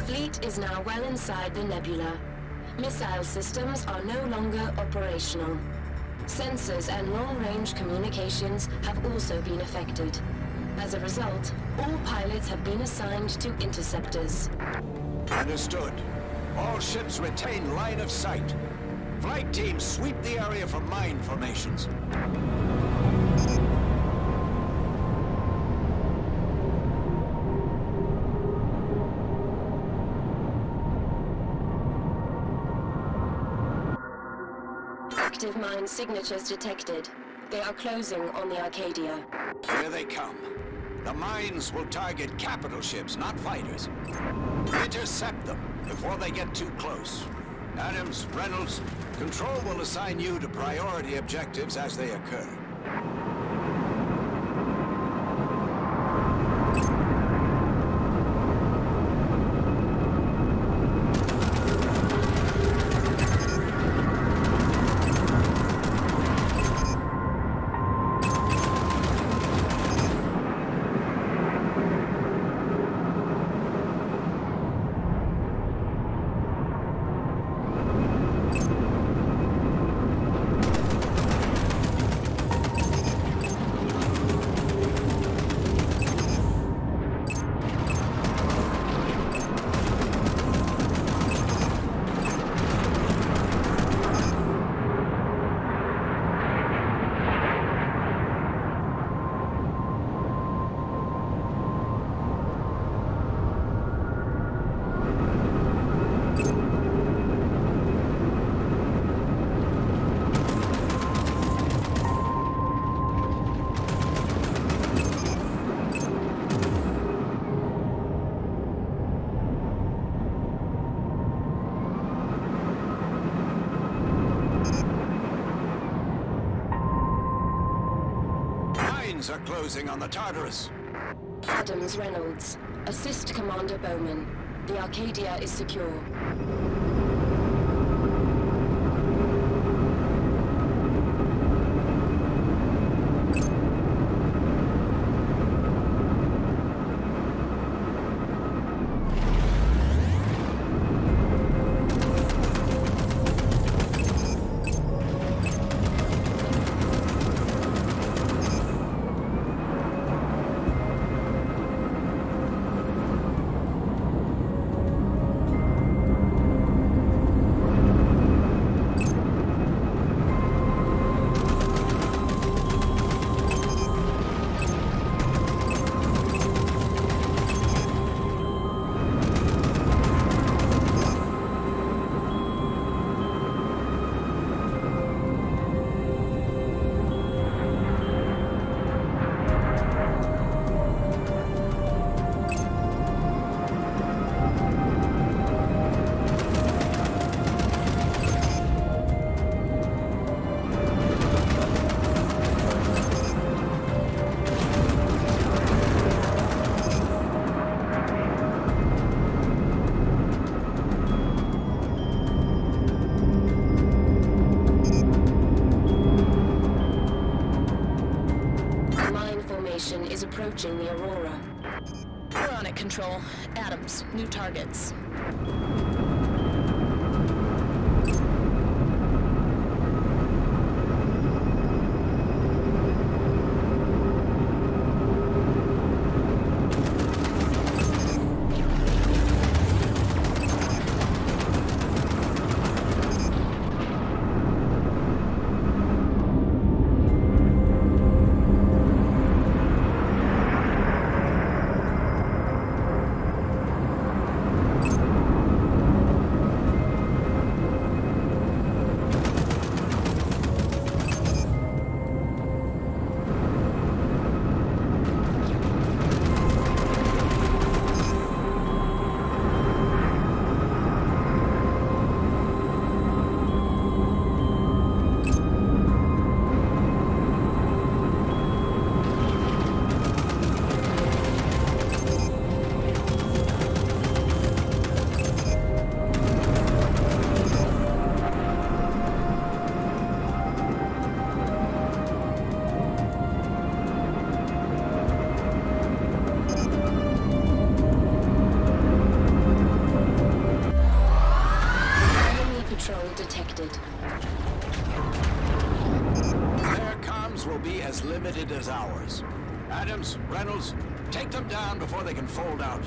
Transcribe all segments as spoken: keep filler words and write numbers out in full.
fleet is now well inside the nebula. Missile systems are no longer operational. Sensors and long-range communications have also been affected. As a result, all pilots have been assigned to interceptors. Understood. All ships retain line of sight. Flight teams sweep the area for mine formations. Active mine signatures detected. They are closing on the Arcadia. Here they come. The mines will target capital ships, not fighters. Intercept them before they get too close. Adams, Reynolds, Control will assign you to priority objectives as they occur. Are closing on the Tartarus. Adams, Reynolds. Assist Commander Bowman. The Arcadia is secure. Is approaching the Aurora. We're on it, Control. Adams, new targets. Adams, Reynolds, take them down before they can fold out.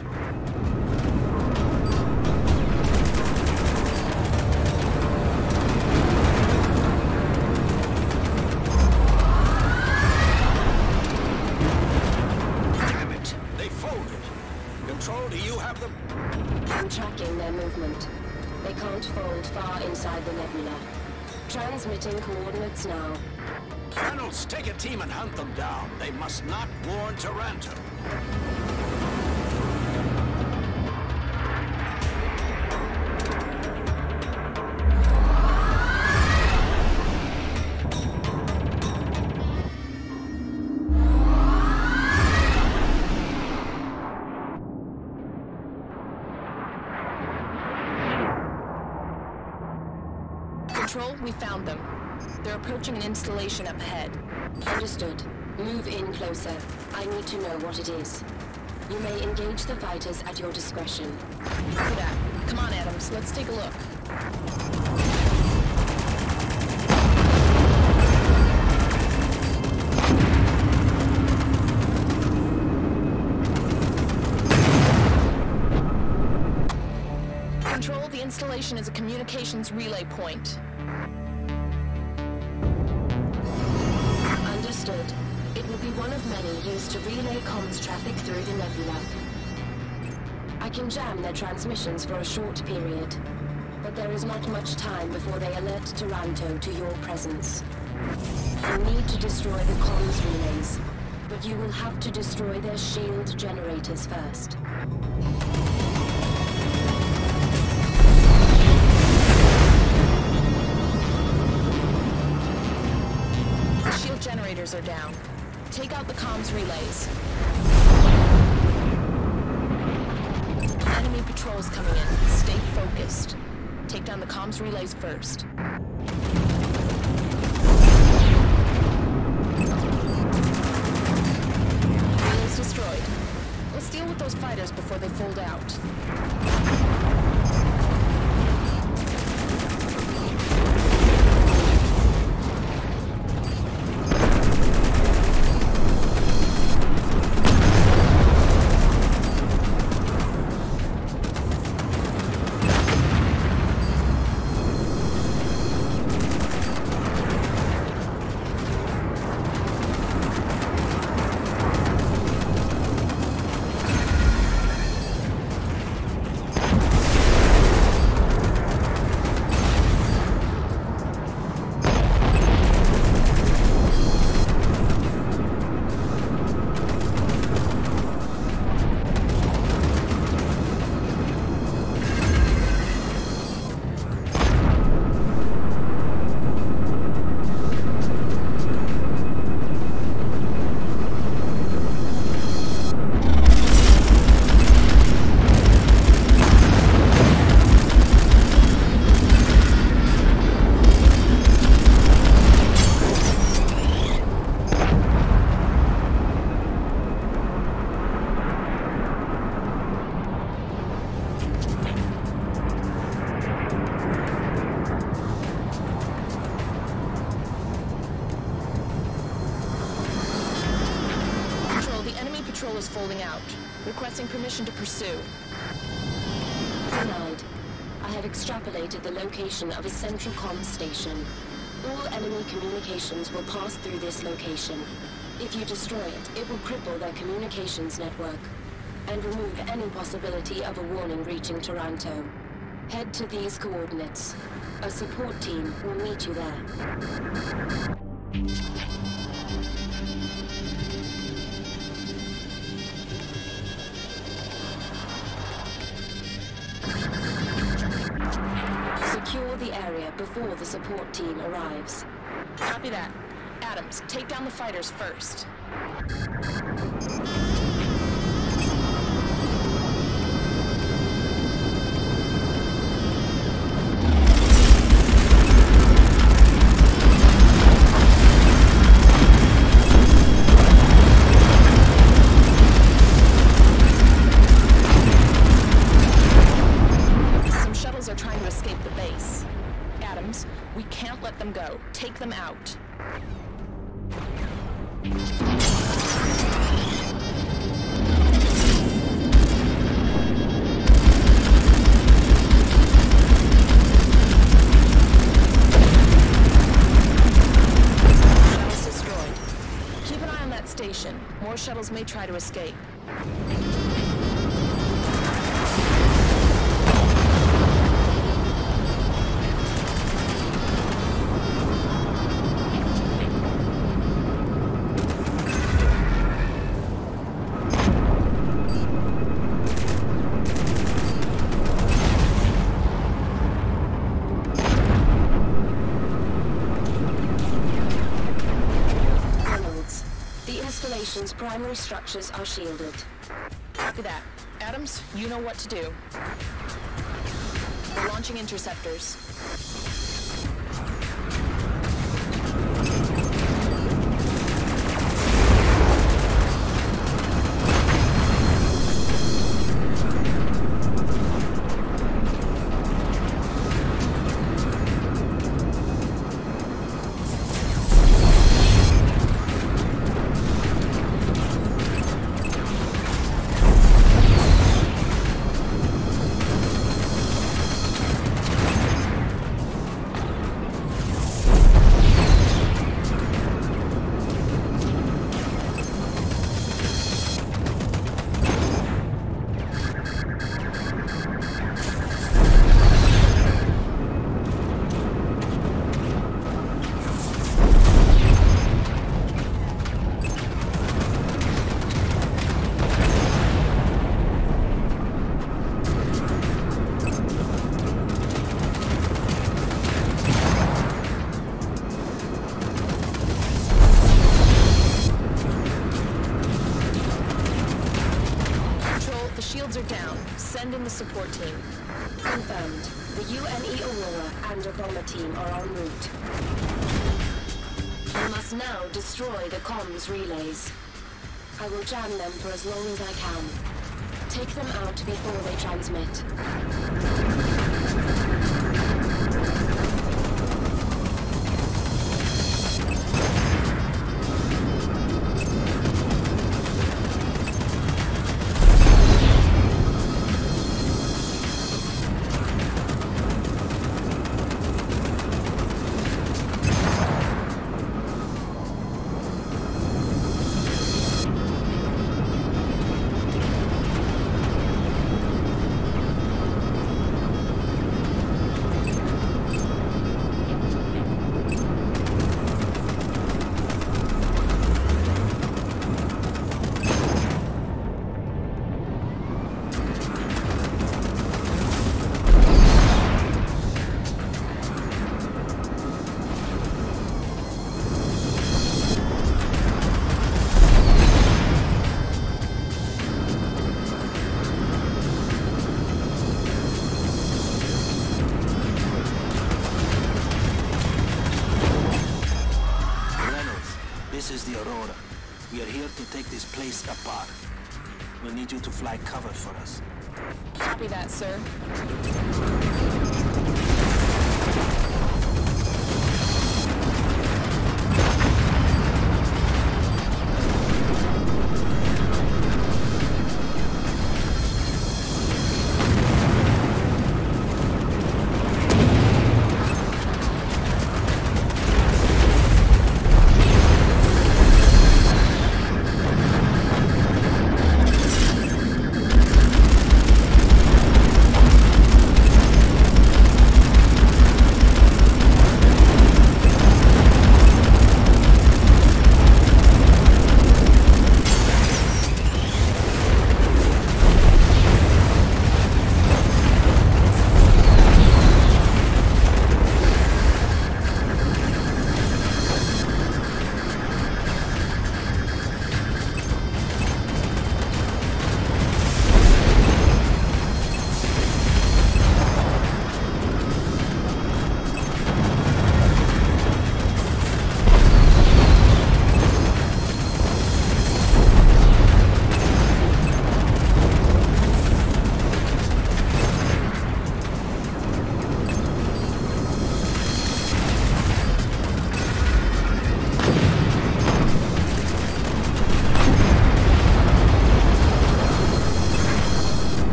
Damn it! They folded. Control, do you have them? I'm tracking their movement. They can't fold far inside the nebula. Transmitting coordinates now. Reynolds, take a team and hunt them down. They must not warn Taranto. Control, we found them. They're approaching an installation up ahead. Understood. Move in closer. I need to know what it is. You may engage the fighters at your discretion. Copy that. Come on, Adams, let's take a look. Control, the installation is a communications relay point. Understood. It will be one of many used to relay comms traffic through the nebula. I can jam their transmissions for a short period, but there is not much time before they alert Taranto to your presence. You need to destroy the comms relays, but you will have to destroy their shield generators first. Generators are down. Take out the comms relays. Enemy patrols coming in. Stay focused. Take down the comms relays first. Relays destroyed. Let's deal with those fighters before they fold out. Is folding out, requesting permission to pursue. Denied. I have extrapolated the location of a central comm station. All enemy communications will pass through this location. If you destroy it, it will cripple their communications network and remove any possibility of a warning reaching Taranto. Head to these coordinates. A support team will meet you there. Secure the area before the support team arrives. Copy that. Adams, take down the fighters first. We can't let them go. Take them out. may try to escape. Primary structures are shielded. Copy that. Adams, you know what to do. We're launching interceptors. Send in the support team. Confirmed. The U N E Aurora and a bomber team are en route. We must now destroy the comms relays. I will jam them for as long as I can. Take them out before they transmit. Apart. We'll need you to fly cover for us. Copy that, sir.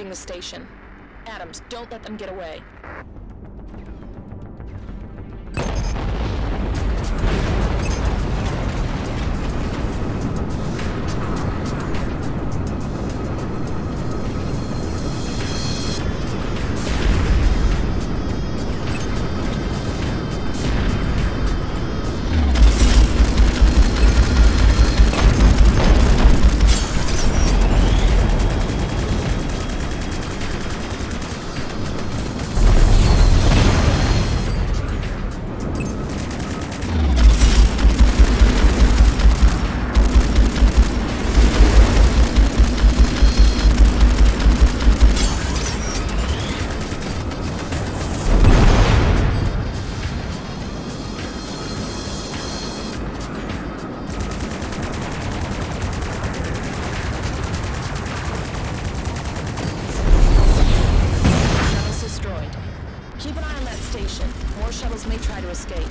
the station. Adams, don't let them get away. More shuttles may try to escape.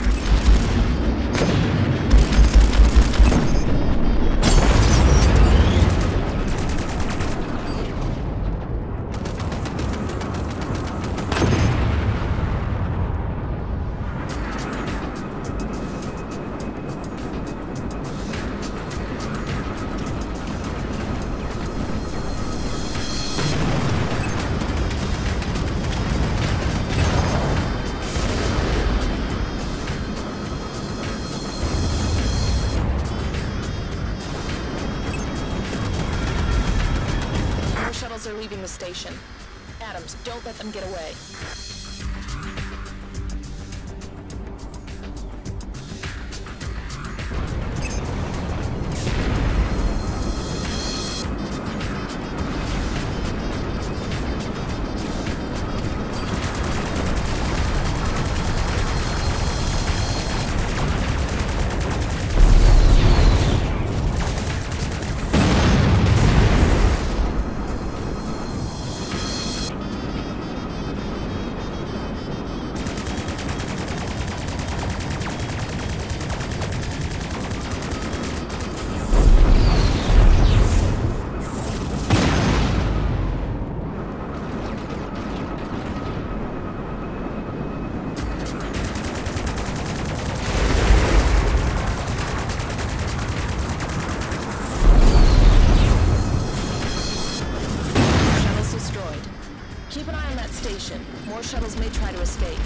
Are leaving the station. Adams, don't let them get away. Keep an eye on that station. More shuttles may try to escape.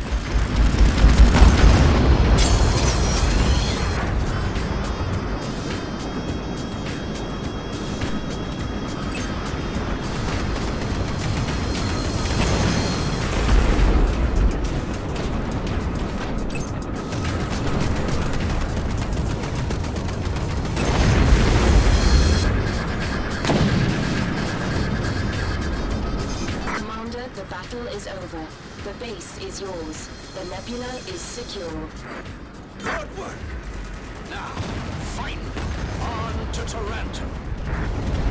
The battle is over. The base is yours. The nebula is secure. Good work! Now, fight! On to Taranto!